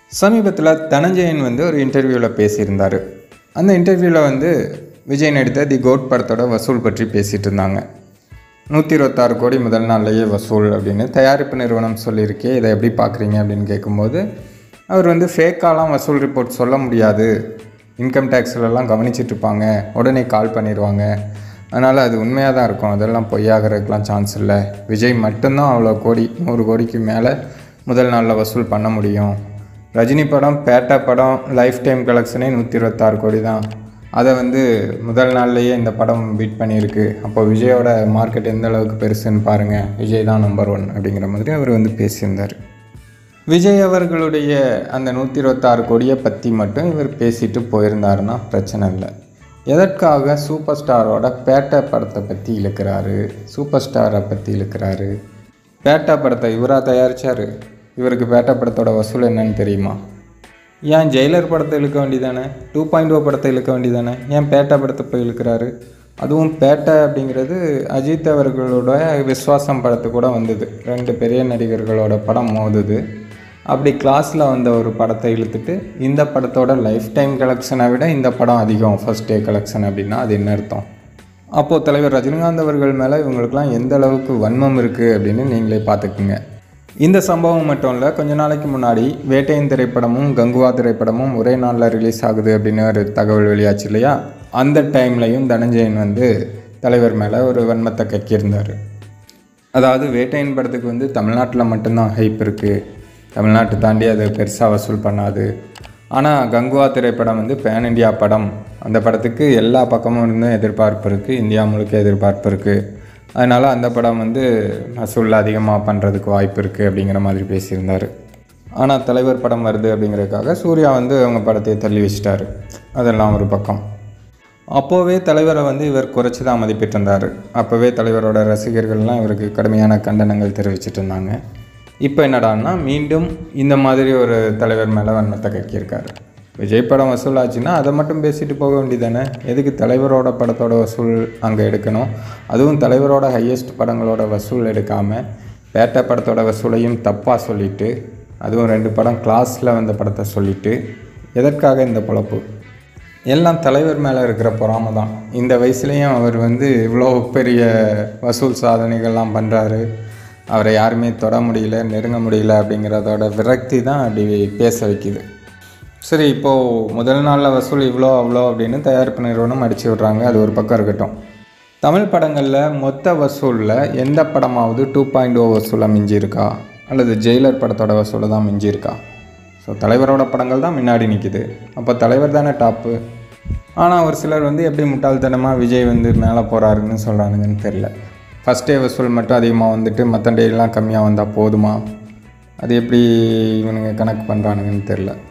சமீபத்தில் தனஞ்சயன் ஒரு இன்டர்வியூவில் பேசியிருந்தார். அந்த இன்டர்வியூவில் விஜய் நடித்த தி கோட் படத்தோட வசூல் பற்றி பேசிகிட்டு இருந்தாங்க. 126 கோடி முதல் நாள்லேயே வசூல் அப்படின்னு தயாரிப்பு நிறுவனம் சொல்லியிருக்கே, இதை எப்படி பார்க்குறீங்க அப்படின்னு கேட்கும்போது அவர் ஃபேக்காலாம் வசூல் ரிப்போர்ட் சொல்ல முடியாது, இன்கம் டேக்ஸ்லலாம் கவனிச்சிட்ருப்பாங்க, உடனே கால் பண்ணிடுவாங்க, அதனால் அது உண்மையாக தான் இருக்கும், அதெல்லாம் பொய்யாகிறதுக்கெலாம் சான்ஸ் இல்லை, விஜய் மட்டும்தான் அவ்வளோ கோடி 100 கோடிக்கு மேலே முதல் நாளில் வசூல் பண்ண முடியும், ரஜினி படம் பேட்டா படம் லைஃப் டைம் கலெக்ஷனே 126 கோடி தான், அதை முதல் நாள்லேயே இந்த படம் பீட் பண்ணியிருக்கு, அப்போ விஜயோட மார்க்கெட் எந்த அளவுக்கு பெருசுன்னு பாருங்கள், விஜய் தான் நம்பர் 1 அப்படிங்கிற மாதிரி அவர் பேசியிருந்தார். விஜய் அவர்களுடைய அந்த 126 கோடியை பற்றி மட்டும் இவர் பேசிட்டு போயிருந்தாருன்னா பிரச்சனை இல்லை. எதற்காக சூப்பர் ஸ்டாரோட பேட்டா படத்தை பற்றி இழுக்கிறாரு, சூப்பர் ஸ்டாரை பற்றி இழுக்கிறாரு? பேட்டா படத்தை இவராக தயாரித்தார், இவருக்கு பேட்டா படத்தோட வசூல் என்னன்னு தெரியுமா? ஏன் ஜெயிலர் படத்தை இழுக்க வேண்டியதானே, 2.0 படத்தை இழுக்க வேண்டியதானே, ஏன் பேட்டா படத்தை போய் இழுக்கிறாரு? அதுவும் பேட்டா அப்படிங்கிறது அஜித் அவர்களோட விஸ்வாசம் படத்து கூட வந்தது, 2 பெரிய நடிகர்களோட படம் மோதுது, அப்படி கிளாஸில் வந்த ஒரு படத்தை இழுத்துட்டு இந்த படத்தோட லைஃப் டைம் கலெக்ஷனை விட இந்த படம் அதிகம் ஃபர்ஸ்ட் டே கலெக்ஷன் அப்படின்னா அது என்ன அர்த்தம்? அப்போது தலைவர் ரஜினிகாந்த் அவர்கள் மேலே இவங்களுக்கெல்லாம் எந்த அளவுக்கு வன்மம் இருக்குது அப்படின்னு நீங்களே பார்த்துக்குங்க. இந்த சம்பவம் மட்டும் இல்லை, கொஞ்ச நாளைக்கு முன்னாடி வேட்டையின் திரைப்படமும் கங்குவா திரைப்படமும் ஒரே நாளில் ரிலீஸ் ஆகுது அப்படின்னு ஒரு தகவல் வெளியாச்சு இல்லையா? அந்த டைம்லையும் தனஞ்சயன் தலைவர் மேலே ஒரு வன்மத்தை கக்கியிருந்தார். அதாவது வேட்டையின் படத்துக்கு தமிழ்நாட்டில் மட்டும்தான் ஹைப் இருக்குது, தமிழ்நாட்டை தாண்டி அது பெருசாக வசூல் பண்ணாது, ஆனால் கங்குவா திரைப்படம் பேன் இண்டியா படம், அந்த படத்துக்கு எல்லா பக்கமும் எதிர்பார்ப்பு இருக்குது, இந்தியா முழுக்க எதிர்பார்ப்பு இருக்குது, அதனால் அந்த படம் வசூலில் அதிகமாக பண்ணுறதுக்கு வாய்ப்பு இருக்குது அப்படிங்கிற மாதிரி பேசியிருந்தார். ஆனால் தலைவர் படம் வருது அப்படிங்கிறதுக்காக சூர்யா அவங்க படத்தை தள்ளி வச்சிட்டாரு. அதெல்லாம் ஒரு பக்கம். அப்போவே தலைவரை இவர் குறைச்சி தான் மதிப்பிட்டு இருந்தார். அப்போவே தலைவரோட ரசிகர்கள்லாம் இவருக்கு கடுமையான கண்டனங்கள் தெரிவிச்சிட்டு இருந்தாங்க. இப்போ என்னடான்னா மீண்டும் இந்த மாதிரி ஒரு தலைவர் மேலே வன்மத்தை கக்கியிருக்காரு. விஜய் படம் வசூல் ஆச்சுன்னா அதை மட்டும் பேசிட்டு போக வேண்டியதானே, எதுக்கு தலைவரோட படத்தோட வசூல் அங்கே எடுக்கணும்? அதுவும் தலைவரோட ஹையஸ்ட் படங்களோட வசூல் எடுக்காமல் பேட்டா படத்தோட வசூலையும் தப்பாக சொல்லிவிட்டு, அதுவும் 2 படம் கிளாஸில் வந்த படத்தை சொல்லிவிட்டு, எதற்காக இந்த பொழப்பு? எல்லாம் தலைவர் மேலே இருக்கிற பொறாமை தான். இந்த வயசுலேயும் அவர் இவ்வளோ பெரிய வசூல் சாதனைகள்லாம் பண்ணுறாரு, அவரை யாருமே தொட முடியல, நெருங்க முடியல அப்படிங்கிறதோட விரக்தி தான் அப்படி பேச வைக்குது. சரி, இப்போது முதல் நாளில் வசூல் இவ்வளோ அவ்வளோ அப்படின்னு தயாரிப்பு நிறுவனம் அடித்து விட்றாங்க, அது ஒரு பக்கம் இருக்கட்டும். தமிழ் படங்களில் மொத்த வசூலில் எந்த படமாவது 2.0 வசூலை மிஞ்சியிருக்கா, அல்லது ஜெயிலர் படத்தோட வசூலை தான் மிஞ்சியிருக்கா? ஸோ தலைவரோட படங்கள் தான் முன்னாடி நிற்கிது, அப்போ தலைவர் தானே டாப்பு. ஆனால் ஒரு சிலர் எப்படி முட்டாள்தனமாக விஜய் மேலே போகிறாருன்னு சொல்கிறானுங்கன்னு தெரில. ஃபஸ்ட் டே வசூல் மட்டும் அதிகமாக மற்ற டேலாம் கம்மியாக வந்தால் போதுமா? அது எப்படி இவனுங்க கணக்கு பண்ணுறானுங்கன்னு தெரில.